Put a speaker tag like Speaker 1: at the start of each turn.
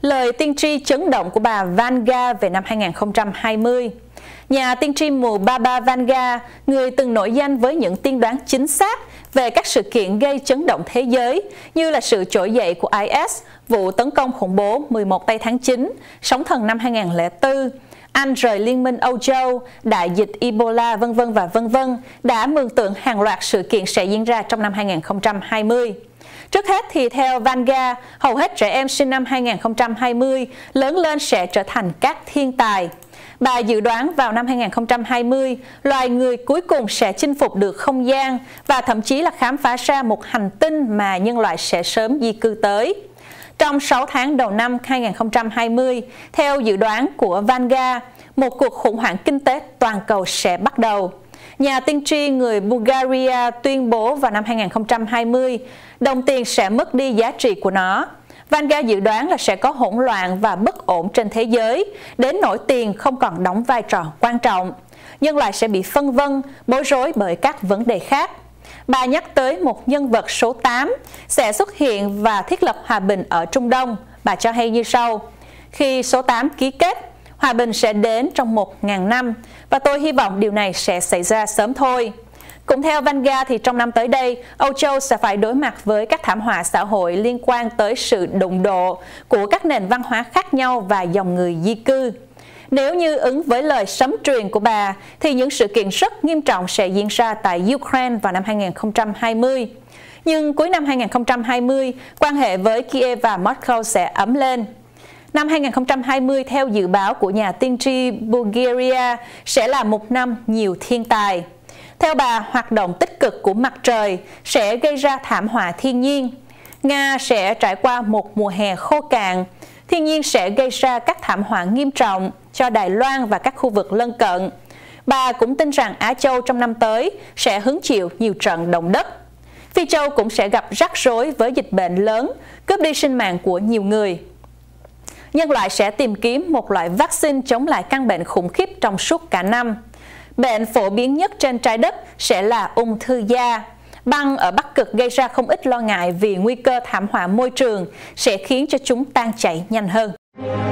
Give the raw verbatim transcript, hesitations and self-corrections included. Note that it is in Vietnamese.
Speaker 1: Lời tiên tri chấn động của bà Vanga về năm hai nghìn không trăm hai mươi. Nhà tiên tri mù Baba Vanga, người từng nổi danh với những tiên đoán chính xác về các sự kiện gây chấn động thế giới, như là sự trỗi dậy của I S, vụ tấn công khủng bố mười một tây tháng chín, sóng thần năm hai nghìn không trăm lẻ bốn, Anh rời Liên minh Âu Châu, đại dịch Ebola, vân vân và vân vân, đã mường tượng hàng loạt sự kiện sẽ diễn ra trong năm hai nghìn không trăm hai mươi. Trước hết thì theo Vanga, hầu hết trẻ em sinh năm hai nghìn không trăm hai mươi lớn lên sẽ trở thành các thiên tài. Bà dự đoán vào năm hai nghìn không trăm hai mươi, loài người cuối cùng sẽ chinh phục được không gian và thậm chí là khám phá ra một hành tinh mà nhân loại sẽ sớm di cư tới. Trong sáu tháng đầu năm hai nghìn không trăm hai mươi, theo dự đoán của Vanga, một cuộc khủng hoảng kinh tế toàn cầu sẽ bắt đầu. Nhà tiên tri người Bulgaria tuyên bố vào năm hai nghìn không trăm hai mươi, đồng tiền sẽ mất đi giá trị của nó. Vanga dự đoán là sẽ có hỗn loạn và bất ổn trên thế giới, đến nỗi tiền không còn đóng vai trò quan trọng. Nhân loại sẽ bị phân vân, bối rối bởi các vấn đề khác. Bà nhắc tới một nhân vật số tám sẽ xuất hiện và thiết lập hòa bình ở Trung Đông. Bà cho hay như sau: khi số tám ký kết, hòa bình sẽ đến trong một nghìn năm, và tôi hy vọng điều này sẽ xảy ra sớm thôi. Cũng theo Vanga thì trong năm tới đây, Âu Châu sẽ phải đối mặt với các thảm họa xã hội liên quan tới sự đụng độ của các nền văn hóa khác nhau và dòng người di cư. Nếu như ứng với lời sấm truyền của bà, thì những sự kiện rất nghiêm trọng sẽ diễn ra tại Ukraine vào năm hai nghìn không trăm hai mươi. Nhưng cuối năm hai nghìn không trăm hai mươi, quan hệ với Kiev và Moscow sẽ ấm lên. Năm hai nghìn không trăm hai mươi, theo dự báo của nhà tiên tri Bulgaria, sẽ là một năm nhiều thiên tài. Theo bà, hoạt động tích cực của mặt trời sẽ gây ra thảm họa thiên nhiên. Nga sẽ trải qua một mùa hè khô cạn. Thiên nhiên sẽ gây ra các thảm họa nghiêm trọng cho Đài Loan và các khu vực lân cận. Bà cũng tin rằng Á Châu trong năm tới sẽ hứng chịu nhiều trận động đất. Phi Châu cũng sẽ gặp rắc rối với dịch bệnh lớn, cướp đi sinh mạng của nhiều người. Nhân loại sẽ tìm kiếm một loại vaccine chống lại căn bệnh khủng khiếp trong suốt cả năm. Bệnh phổ biến nhất trên trái đất sẽ là ung thư da. Băng ở Bắc Cực gây ra không ít lo ngại vì nguy cơ thảm họa môi trường sẽ khiến cho chúng tan chảy nhanh hơn.